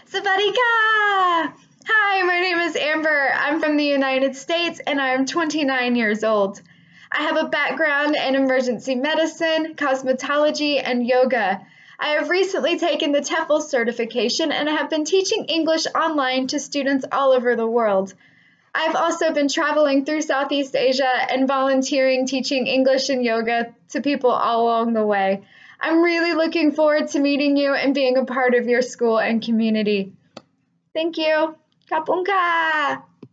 Sawadika! Hi, my name is Amber. I'm from the United States and I'm 29 years old. I have a background in emergency medicine, cosmetology, and yoga. I have recently taken the TEFL certification and have been teaching English online to students all over the world. I've also been traveling through Southeast Asia and volunteering teaching English and yoga to people all along the way. I'm really looking forward to meeting you and being a part of your school and community. Thank you. Kapunka!